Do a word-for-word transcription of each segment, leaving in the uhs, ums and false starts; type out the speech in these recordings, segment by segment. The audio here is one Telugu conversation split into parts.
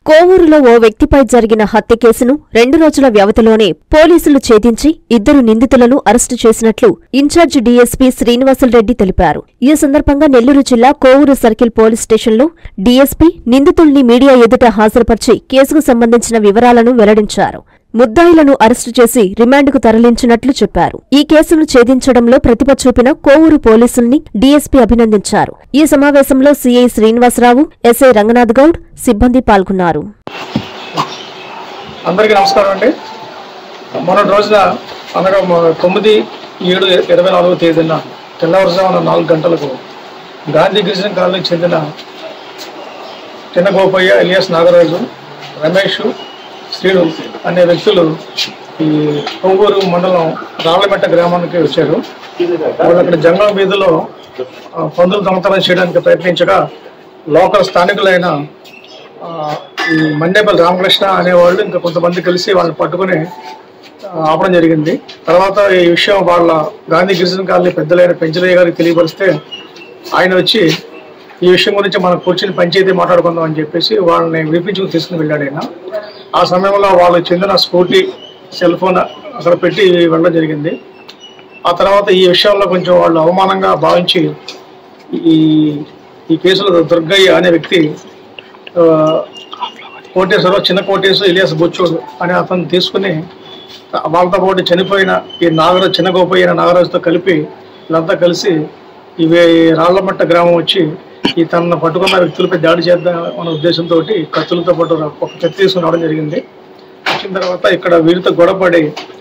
కోవూరులో ఓ వ్యక్తిపై జరిగిన హత్య కేసును రెండు రోజుల వ్యవధిలోనే పోలీసులు ఛేదించి ఇద్దరు నిందితులను అరెస్టు చేసినట్లు ఇన్ఛార్జి డీఎస్పీ శ్రీనివాసులరెడ్డి తెలిపారు. ఈ సందర్భంగా నెల్లూరు జిల్లా కోవూరు సర్కిల్ పోలీస్ స్టేషన్లో డీఎస్పీ నిందితుల్ని మీడియా ఎదుట హాజరుపర్చి కేసుకు సంబంధించిన వివరాలను వెల్లడించారు. ముద్దాయిలను అరెస్టు చేసి రిమాండ్కు తరలించినట్లు చెప్పారు. ఈ కేసును ఛేదించడంలో ప్రతిభ చూపిన కోవూరు పోలీసుల్ని డీఎస్పీ అభినందించారు. ఈ సమావేశంలో సీఐ శ్రీనివాసరావు, ఎస్ఐ రంగనాథ్ గౌడ్ సిబ్బంది పాల్గొన్నారు. అందరికీ నమస్కారం అండి. మొన్నటి రోజున అనగా తొమ్మిది ఏడు ఇరవై నాలుగో తేదీన తెల్లవారుజామున నాలుగు గంటలకు గాంధీ గిరిజన కాలనీకి చెందిన చిన్నగోపయ్య, ఎలియాస్ నాగరాజు, రమేష్, శ్రీను అనే వ్యక్తులు ఈ కోవూరు మండలం రాళ్లమెట్ట గ్రామానికి వచ్చారు. వాళ్ళు అక్కడ జంగం వీధిలో పందులు దొంగతనం చేయడానికి ప్రయత్నించగా లోకల్ స్థానికులైన ఈ మన్నేపల్లి రామకృష్ణ అనేవాళ్ళు ఇంకా కొంతమంది కలిసి వాళ్ళని పట్టుకుని ఆపడం జరిగింది. తర్వాత ఈ విషయం వాళ్ళ గాంధీ గిరిజన కాలనీ పెద్దలైన పెంచలయ్య గారికి తెలియపరిస్తే ఆయన వచ్చి ఈ విషయం గురించి మనం కూర్చొని పంచాయతీ మాట్లాడుకుందాం అని చెప్పేసి వాళ్ళని విడిపించుకుని తీసుకుని వెళ్ళాడు ఆయన. ఆ సమయంలో వాళ్ళకి చెందిన స్కూటీ, సెల్ ఫోన్ అక్కడ పెట్టి వెళ్ళడం జరిగింది. ఆ తర్వాత ఈ విషయంలో కొంచెం వాళ్ళు అవమానంగా భావించి ఈ ఈ కేసులో దుర్గయ్య అనే వ్యక్తి కోటేశ్వరరావు, చిన్న కోటేశ్వర, ఇలియాస్ బొచ్చోడు అనే అతను తీసుకుని వాళ్ళతో పాటు చనిపోయిన ఈ నాగరాజు, చిన్న గోపయ్య నాగరాజుతో కలిపి వీళ్ళంతా కలిసి ఇవి రాళ్లమట్ట గ్రామం వచ్చి ఈ తనను పట్టుకున్న వ్యక్తులపై దాడి చేద్దాం అనే ఉద్దేశంతో కత్తులతో పాటు ఒక కత్తి తీసుకుని రావడం జరిగింది. వచ్చిన తర్వాత ఇక్కడ వీరితో గొడవపడి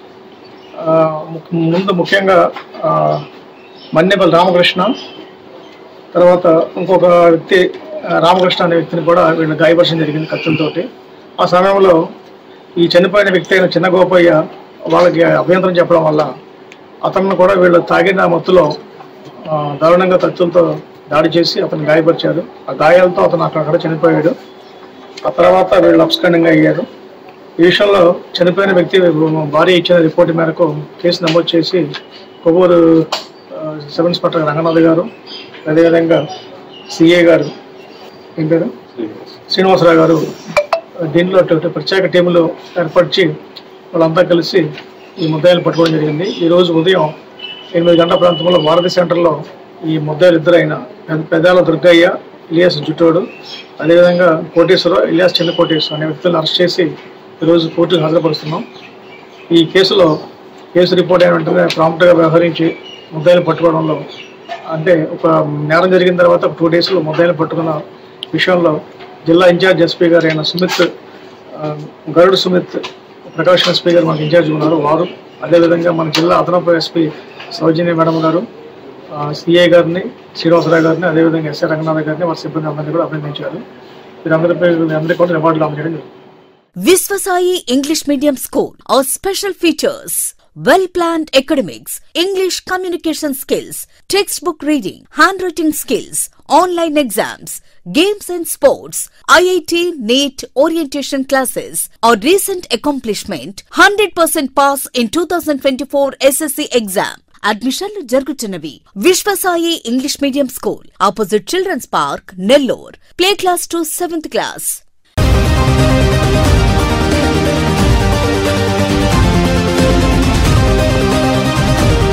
ముందు ముఖ్యంగా మన్నేపల్లి రామకృష్ణ, తర్వాత ఇంకొక వ్యక్తి రామకృష్ణ అనే వ్యక్తిని కూడా వీళ్ళని గాయపరచడం జరిగింది కత్తులతోటి. ఆ సమయంలో ఈ చనిపోయిన వ్యక్తి అయిన చిన్న గోపయ్య వాళ్ళకి అభ్యంతరం చెప్పడం వల్ల అతను కూడా వీళ్ళు తాగిన మత్తులో దారుణంగా కత్తులతో దాడి చేసి అతను గాయపరిచారు. ఆ గాయాలతో అతను అక్కడక్కడ చనిపోయాడు. ఆ తర్వాత వీళ్ళు అప్స్కాండింగ్ అయ్యారు. ఈ విషయంలో చనిపోయిన వ్యక్తి భార్య ఇచ్చిన రిపోర్టు మేరకు కేసు నమోదు చేసి కొవ్వూరు సబ్ ఇన్స్పెక్టర్ రంగనాథ్ గారు, అదేవిధంగా సిఏ గారు, ఏం పేరు శ్రీనివాసరావు గారు దీనిలో ప్రత్యేక టీములు ఏర్పరిచి వాళ్ళంతా కలిసి ఈ ముద్దాయిలు పట్టుకోవడం జరిగింది. ఈరోజు ఉదయం ఎనిమిది గంటల ప్రాంతంలో భారతి సెంటర్లో ఈ ముద్దాయిలు ఇద్దరైన పెదాల దుర్గయ్య, ఇలియాస్ జుట్టోడు, అదేవిధంగా కోటేశ్వరరావు, ఇలియాస్ చిన్న కోటేశ్వర అనే వ్యక్తులను అరెస్ట్ చేసి ఈరోజు కోర్టుకు హాజరుపరుస్తున్నాం. ఈ కేసులో కేసు రిపోర్ట్ అయిన వెంటనే ప్రాంప్ట్గా వ్యవహరించి ముద్దాయిలు పట్టుకోవడంలో, అంటే ఒక నేరం జరిగిన తర్వాత ఒక టూ డేస్లో ముద్దాయిలు పట్టుకున్న విషయంలో జిల్లా ఇన్ఛార్జ్ ఎస్పీ గారు అయిన సుమిత్, గరుడు సుమిత్, ప్రకాష్ ఎస్పీ గారు మనకు ఇన్ఛార్జ్ ఉన్నారు వారు, అదేవిధంగా మన జిల్లా అదనపు ఎస్పీ సౌజన్య మేడం గారు, సిఐ గారిని, శ్రీనివాసరావు గారిని, అదేవిధంగా ఎస్ఐ రంగనాథ్ గారిని, వారి సిబ్బంది అందరినీ కూడా అభినందించారు. వీరందరిపై అందరికీ కూడా రివార్డులు అందజేయడం. Viswasai English Medium School. Our special features: well-planned academics, English communication skills, textbook reading, handwriting skills, online exams, games and sports, I I T, NEET, orientation classes. Our recent accomplishment: one hundred percent pass in twenty twenty-four S S C exam. అడ్మిషన్లు జరుగుతున్నవి. Vishwasai English medium school, opposite children's park, Nellore. Play class to seventh class.